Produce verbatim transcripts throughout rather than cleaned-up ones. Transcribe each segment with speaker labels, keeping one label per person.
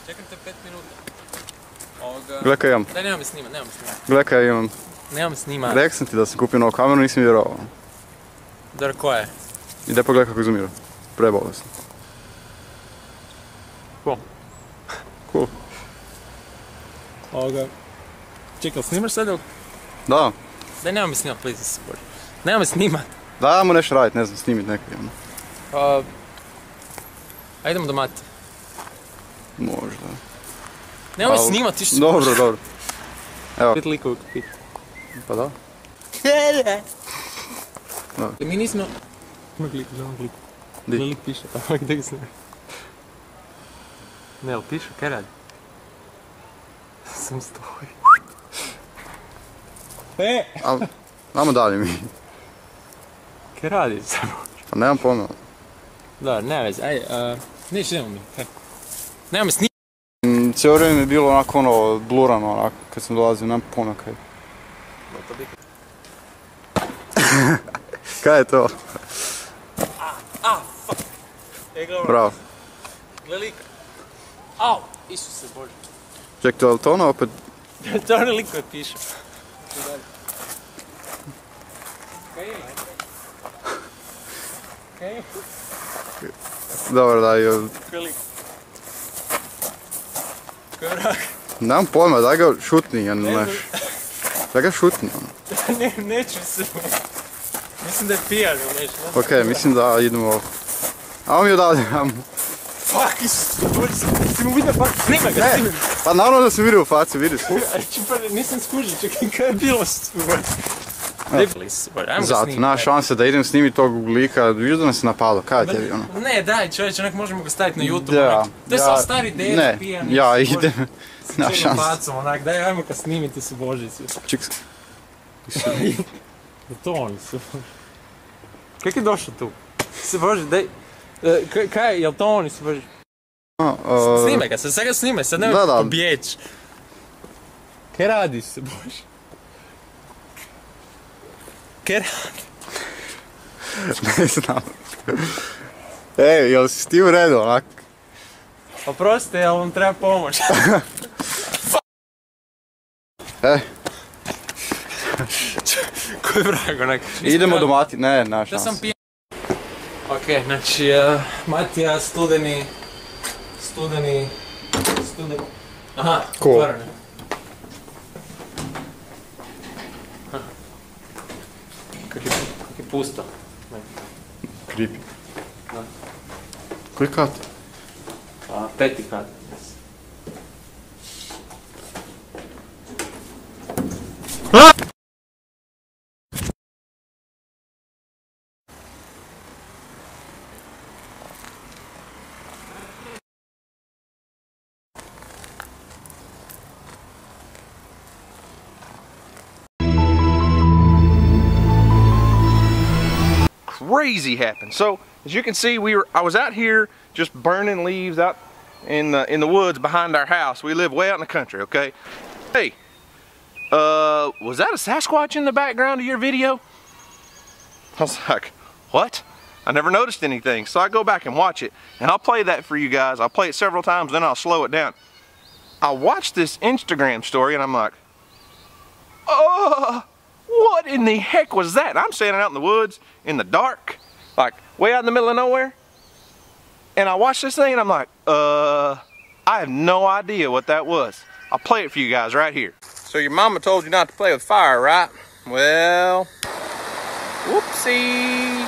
Speaker 1: Čekam te pet minuta. Ovoga...
Speaker 2: Gle kaj imam.
Speaker 1: Daj, nema me snima, nema me snima.
Speaker 2: Gle kaj imam.
Speaker 1: Nema me snima.
Speaker 2: Rekao sam ti da sam kupio novu kameru, nisam vjerovao.
Speaker 1: Dobro, koja je?
Speaker 2: Ide pogledaj kako izumira. Prebolesno.
Speaker 1: Cool.
Speaker 2: Cool.
Speaker 1: Ovoga... Čekaj, snimaš sad ili?
Speaker 2: Da.
Speaker 1: Daj, nema me snimat, please, se bože. Nema me snimat.
Speaker 2: Da, mu nešto radit, ne znam, snimit nekaj.
Speaker 1: Uh, Ajdemo do mate.
Speaker 2: Možda.
Speaker 1: Nema me snimat, ti što se
Speaker 2: Dobro, dobro. Evo.
Speaker 1: Pet likova kapit.
Speaker 2: Pa da. Da.
Speaker 1: Mi nismo... Ima lik, želim lik.
Speaker 2: Di?
Speaker 1: Lik piše, pa gdje ga snima. Ne, ali piše, kaj radi? Sam stoji. E!
Speaker 2: Al, ajmo dalje mi.
Speaker 1: Kaj radi samo?
Speaker 2: Pa nemam pojma.
Speaker 1: Da, nema veze, ajde, uh, neće idemo mi, kaj? Nema me snimati.
Speaker 2: Mm, cijelo vrijeme mi je bilo onako ono, blurano onako, kad sam dolazio, nemam pojma kaj. Kaj je to?
Speaker 1: A, a, fuck! E, gledaj.
Speaker 2: Bravo.
Speaker 1: Gledaj lika. Au, Isuse Bože.
Speaker 2: Ček, to je li to ono opet?
Speaker 1: To je onaj lik koji piše. Kaj je? Kaj je?
Speaker 2: Dobro, da, jo...
Speaker 1: Kaj je lik? Kaj je vrak?
Speaker 2: Nemam pojma, daj ga šutni, ja ne znaš. Daj ga šutni, ono.
Speaker 1: Ne, neću se. Mislim da je pijan ili nešto.
Speaker 2: Okej, mislim da idemo... Ajmo mi odavde, ajmo.
Speaker 1: Fuck, Isuse Bože, si mu vidio facu? Snima ga, snima ga.
Speaker 2: Pa naravno da sam vidio u facu, vidi se.
Speaker 1: Nisam skužio, čekaj, kaj je bilo s Debili se, Bože, ajmo ga
Speaker 2: Zato,
Speaker 1: snimiti.
Speaker 2: naš šansa da idem snimiti tog lika, vidiš da nas je napalo, kaj je tebi ono?
Speaker 1: Ne, daj čovječe, onak možemo ga staviti na YouTube,
Speaker 2: Ja,
Speaker 1: onak. To je
Speaker 2: ja,
Speaker 1: samo stari ded,
Speaker 2: ne,
Speaker 1: pijan.
Speaker 2: ja idem, na
Speaker 1: Čekaj
Speaker 2: šansa.
Speaker 1: facom, onak, daj, ajmo ga snimiti su Božici.
Speaker 2: Čiks.
Speaker 1: To oni su. Kako je došao tu? Se Bože, daj, kaj je, jel to oni su Bože? Snimaj ga, sad ga snimaj, sad nemoj pobjeć. Kaj radiš se Bože? Kaj radiš?
Speaker 2: Ne znam. Ej, jel si ti u redu, onak?
Speaker 1: Oprostite, jel vam treba pomoć?
Speaker 2: E.
Speaker 1: Koji vrag, onak?
Speaker 2: Idemo do Mati, ne, na
Speaker 1: Da
Speaker 2: šansa.
Speaker 1: sam pijan. Ok, znači, Matija, studeni, studeni, studeni, aha, otvoreno. Kak je pusto.
Speaker 2: Creepy. Koji kat?
Speaker 1: Peti kat.
Speaker 3: Crazy happened. So as you can see, we were I was out here just burning leaves out in the in the woods behind our house. We live way out in the country, okay? Hey, uh, was that a Sasquatch in the background of your video? I was like, what? I never noticed anything. So I go back and watch it, and I'll play that for you guys. I'll play it several times, then I'll slow it down. I watched this Instagram story, and I'm like, oh, what in the heck was that? I'm standing out in the woods, in the dark, like way out in the middle of nowhere. And I watched this thing and I'm like, uh, I have no idea what that was. I'll play it for you guys right here. So your mama told you not to play with fire, right? Well, whoopsie.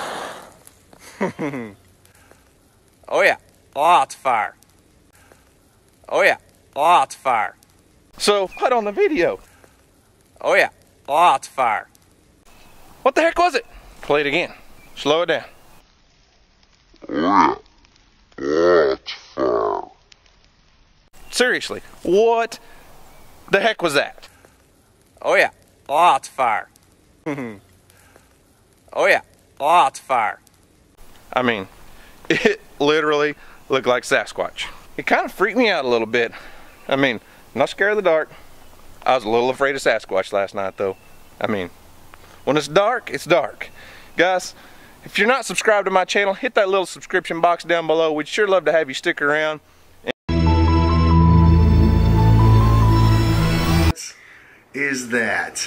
Speaker 3: Oh yeah, lots of fire. Oh yeah, lots of fire. So, put on the video. Oh yeah. Lots of fire. What the heck was it? Play it again. Slow it down. Lots of fire. Seriously, what the heck was that? Oh yeah, lots of fire. Oh yeah, lots of fire. I mean, it literally looked like Sasquatch. It kind of freaked me out a little bit. I mean, I'm not scared of the dark. I was a little afraid of Sasquatch last night though. I mean, when it's dark, it's dark. Guys, if you're not subscribed to my channel, hit that little subscription box down below. We'd sure love to have you stick around.
Speaker 2: is that?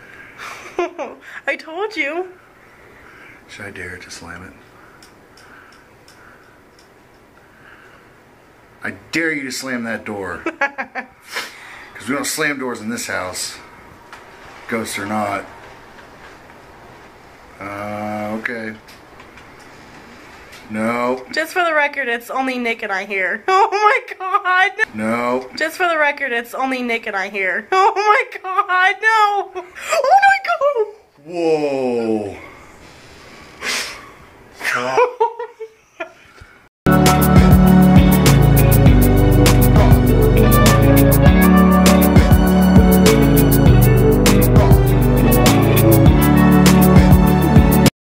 Speaker 4: I told you.
Speaker 2: Should I dare to slam it? I dare you to slam that door. Because we don't slam doors in this house. Ghosts or not. Uh, okay. No.
Speaker 4: Just for the record, it's only Nick and I here. Oh my god.
Speaker 2: No.
Speaker 4: Just for the record, it's only Nick and I here. Oh my god, no. Oh my god.
Speaker 2: Whoa.